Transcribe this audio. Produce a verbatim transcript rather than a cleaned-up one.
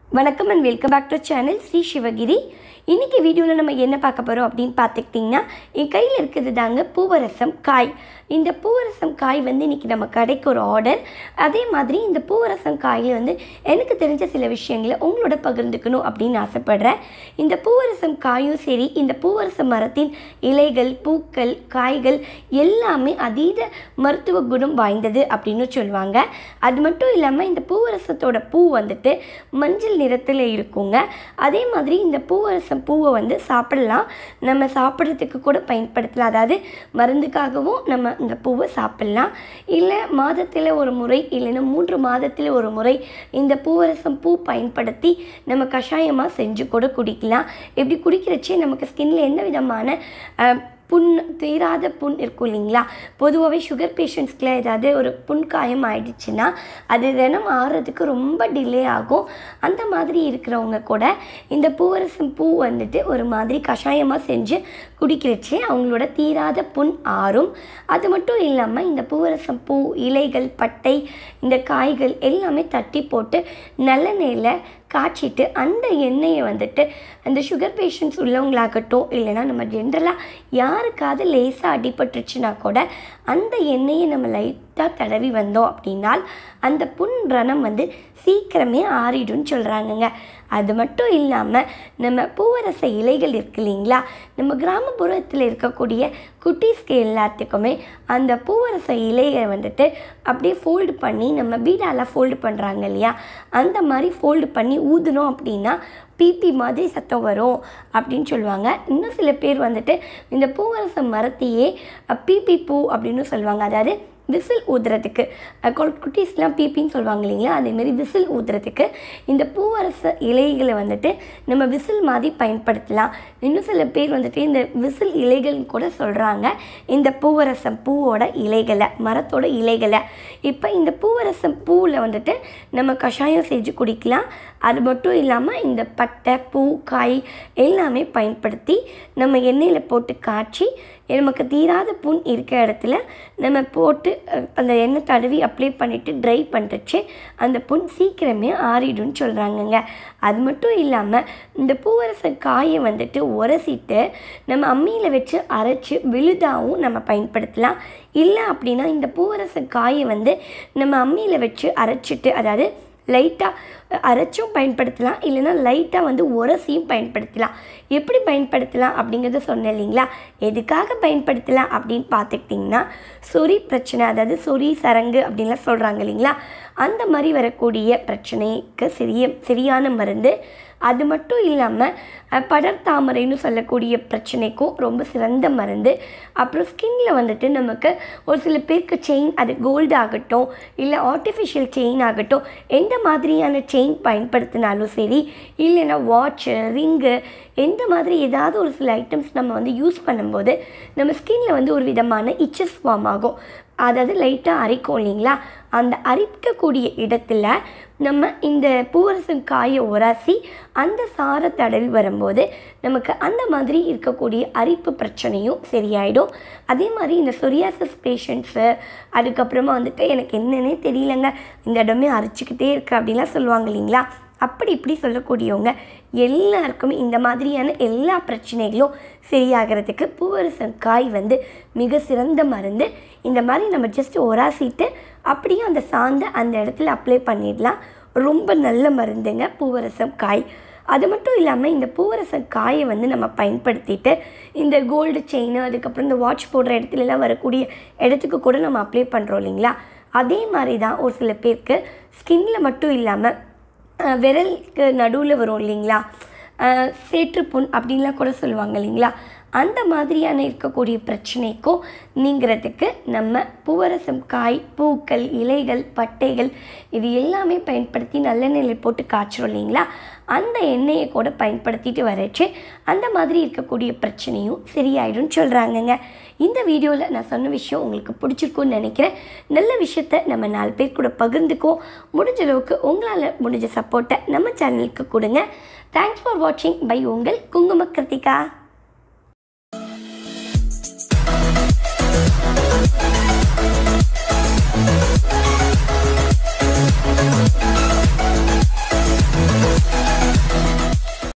வணக்கம் and welcome back to channel Sri Sivagiri. இன்றைக்கி வீடியோவில் நம்ம என்ன பார்க்க போகிறோம் அப்படின்னு பார்த்துக்கிட்டிங்கன்னா, என் கையில் இருக்கிறது தாங்க பூவரசம் காய். இந்த பூவரசம் காய் வந்து இன்றைக்கி நம்ம கடைக்கு ஒரு ஆர்டர். அதே மாதிரி இந்த பூவரசம் காயில் வந்து எனக்கு தெரிஞ்ச சில விஷயங்களை உங்களோட பகிர்ந்துக்கணும் அப்படின்னு ஆசைப்பட்றேன். இந்த பூவரசம் காயும் சரி, இந்த பூவரச மரத்தின் இலைகள், பூக்கள், காய்கள் எல்லாமே அதீத மருத்துவ குணம் வாய்ந்தது அப்படின்னு சொல்லுவாங்க. அது மட்டும் இல்லாமல் இந்த பூவரசத்தோட பூ வந்துட்டு மஞ்சள் நிறத்தில் இருக்குங்க. அதே மாதிரி இந்த பூவரசம் பூவை வந்து சாப்பிடலாம், நம்ம சாப்பிட்றதுக்கு கூட பயன்படுத்தலாம். அதாவது மருந்துக்காகவும் நம்ம இந்த பூவை சாப்பிடலாம். இல்லை மாதத்தில் ஒரு முறை இல்லைன்னா மூன்று மாதத்தில் ஒரு முறை இந்த பூவரசம் பூ பயன்படுத்தி நம்ம கஷாயமாக செஞ்சு கூட குடிக்கலாம். இப்படி குடிக்கிறச்சே நமக்கு ஸ்கின்ல எந்த விதமான புண், தீராத புண் இருக்கும் இல்லைங்களா? பொதுவாகவே சுகர் பேஷண்ட்ஸ்க்குலாம் ஏதாவது ஒரு புண் காயம் ஆயிடுச்சுன்னா அது தினம் ஆறுறதுக்கு ரொம்ப டிலே ஆகும். அந்த மாதிரி இருக்கிறவங்க கூட இந்த பூவரசம் பூ வந்துட்டு ஒரு மாதிரி கஷாயமாக செஞ்சு குடிக்கிறச்சே அவங்களோட தீராத புண் ஆறும். அது மட்டும் இல்லாமல் இந்த பூவரசம் பூ, இலைகள், பட்டை, இந்த காய்கள் எல்லாமே தட்டி போட்டு நல்லெண்ணெயில் காய்ச்சிட்டு அந்த எண்ணெயை வந்துட்டு அந்த சுகர் பேஷண்ட்ஸ் உள்ளவங்களாகட்டும் இல்லைனா நம்ம ஜென்ரலாக யாருக்காவது லேசாக அடிபட்டுருச்சுன்னா கூட அந்த எண்ணெயை நம்ம லைட்டாக தடவி வந்தோம் அப்படின்னால் அந்த புண் ரணம் வந்து சீக்கிரமே ஆறிடும்னு சொல்கிறாங்கங்க. அது மட்டும் இல்லாமல் நம்ம பூவரச இலைகள் இருக்கு இல்லைங்களா, நம்ம கிராமப்புறத்தில் இருக்கக்கூடிய குட்டீஸ்க்கு எல்லாத்துக்குமே அந்த பூவரச இலையை வந்துட்டு அப்படியே ஃபோல்டு பண்ணி நம்ம பீடாலாம் ஃபோல்டு பண்ணுறாங்க இல்லையா, அந்த மாதிரி ஃபோல்டு பண்ணி ஊதுனோம் அப்படின்னா பிபி மாதிரி சத்தம் வரும் அப்படின்னு சொல்லுவாங்க. இன்னும் சில பேர் வந்துட்டு இந்த பூவரச மரத்தையே பிபி பூ அப்படின்னு சொல்லுவாங்க. அதாவது விசில் ஊதுறதுக்கு, குட்டீஸ்லாம் பிபின்னு சொல்லுவாங்க இல்லைங்களா, அதேமாரி விசில் ஊதுறதுக்கு இந்த பூவரச இலைகளை வந்துட்டு நம்ம விசில் மாதிரி பயன்படுத்தலாம். இன்னும் சில பேர் வந்துட்டு இந்த விசில் இலைகள்னு கூட சொல்கிறாங்க இந்த பூவரசம் பூவோட இலைகளை, மரத்தோட இலைகளை. இப்போ இந்த பூவரசம் பூவில் வந்துட்டு நம்ம கஷாயம் செஞ்சு குடிக்கலாம். அது மட்டும் இல்லாமல் இந்த பட்டை, பூ, காய் எல்லாமே பயன்படுத்தி நம்ம எண்ணெயில் போட்டு காய்ச்சி நமக்கு தீராத புண் இருக்க இடத்துல நம்ம போட்டு அந்த எண்ணெய் தடவி அப்ளை பண்ணிவிட்டு ட்ரை பண்ணுறச்சு அந்த புண் சீக்கிரமே ஆறிடும்னு சொல்கிறாங்கங்க. அது மட்டும் இல்லாமல் இந்த பூவரச காயை வந்துட்டு உரசிட்டு நம்ம அம்மியில் வச்சு அரைச்சி விழுதாகவும் நம்ம பயன்படுத்தலாம். இல்லை அப்படின்னா இந்த பூவரச காயை வந்து நம்ம அம்மியில் வச்சு அரைச்சிட்டு, அதாவது லைட்டாக அரைச்சும் பயன்படுத்தலாம், இல்லைன்னா லைட்டாக வந்து உரசியும் பயன்படுத்தலாம். எப்படி பயன்படுத்தலாம் அப்படிங்கிறத சொன்னேன் இல்லைங்களா? எதுக்காக பயன்படுத்தலாம் அப்படின்னு பார்த்துக்கிட்டிங்கன்னா, சொறி பிரச்சனை, அதாவது சொறி, சரங்கு அப்படின்லாம் சொல்கிறாங்க இல்லைங்களா, அந்த மாதிரி வரக்கூடிய பிரச்சனைக்கு சிறிய சரியான மருந்து. அது மட்டும் இல்லாமல் படர்தாமரைன்னு சொல்லக்கூடிய பிரச்சனைக்கும் ரொம்ப சிறந்த மருந்து. அப்புறம் ஸ்கின்ல வந்துட்டு நமக்கு ஒரு சில பேருக்கு செயின், அது கோல்டு ஆகட்டும் இல்லை ஆர்டிஃபிஷியல் செயின் ஆகட்டும், எந்த மாதிரியான செயின் பயன்படுத்தினாலும் சரி, இல்லைன்னா வாட்சு, ரிங்கு, எந்த மாதிரி ஏதாவது ஒரு சில ஐட்டம்ஸ் நம்ம வந்து யூஸ் பண்ணும்போது நம்ம ஸ்கின்ல வந்து ஒரு விதமான இச்சஸ் ஃபார்ம் ஆகும். அதாவது லைட்டாக அரிக்கும் இல்லைங்களா, அந்த அரிக்கக்கூடிய இடத்துல நம்ம இந்த பூவரசம் காயை உராசி அந்த சாரை தடவி வரும்போது நமக்கு அந்த மாதிரி இருக்கக்கூடிய அரிப்பு பிரச்சனையும் சரியாயிடும். அதே மாதிரி இந்த சொரியாசிஸ் பேஷண்ட்ஸு, அதுக்கப்புறமா வந்துட்டு எனக்கு என்னன்னே தெரியலங்க, இந்த இடமே அரிச்சிக்கிட்டே இருக்குது அப்படின்லாம் சொல்லுவாங்க இல்லைங்களா, அப்படி இப்படி சொல்லக்கூடியவங்க எல்லாருக்குமே இந்த மாதிரியான எல்லா பிரச்சனைகளும் சரியாகிறதுக்கு பூவரசம் காய் வந்து மிக சிறந்த மருந்து. இந்த மாதிரி நம்ம ஜஸ்ட் ஒராசிட்டு அப்படியே அந்த சாந்தை அந்த இடத்துல அப்ளை பண்ணிடலாம். ரொம்ப நல்ல மருந்துங்க பூவரசம் காய். அது மட்டும் இல்லாமல் இந்த பூவரசம் காயை வந்து நம்ம பயன்படுத்திட்டு இந்த கோல்டு செயின், அதுக்கப்புறம் இந்த வாட்ச் போடுற இடத்துலலாம் வரக்கூடிய இடத்துக்கு கூட நம்ம அப்ளை பண்ணுறோம் இல்லைங்களா. அதே மாதிரி தான் ஒரு சில பேருக்கு ஸ்கின்ல மட்டும் இல்லாமல் விரலுக்கு நடுவில் வரும் இல்லைங்களா, சேற்றுப்புண் அப்படின்லாம் கூட சொல்லுவாங்க இல்லைங்களா, அந்த மாதிரியான இருக்கக்கூடிய பிரச்சனைக்கும் நீங்கிறதுக்கு நம்ம பூவரசம் காய், பூக்கள், இலைகள், பட்டைகள் இது எல்லாமே பயன்படுத்தி நல்லெண்ணெயில் போட்டு காய்ச்சிரும் இல்லைங்களா, அந்த எண்ணெயை கூட பயன்படுத்திட்டு வரைச்சு அந்த மாதிரி இருக்கக்கூடிய பிரச்சனையும் சரியாயிடும்னு சொல்கிறாங்கங்க. இந்த வீடியோவில் நான் சொன்ன விஷயம் உங்களுக்கு பிடிச்சிருக்குன்னு நினைக்கிறேன். நல்ல விஷயத்த நம்ம நாலு பேர் கூட பகிர்ந்துக்குவோம். முடிஞ்ச அளவுக்கு உங்களால் முடிஞ்ச சப்போர்ட்டை நம்ம சேனலுக்கு கொடுங்க. தேங்க்ஸ் ஃபார் வாட்சிங் பை உங்கள் குங்கும கிருத்திகா.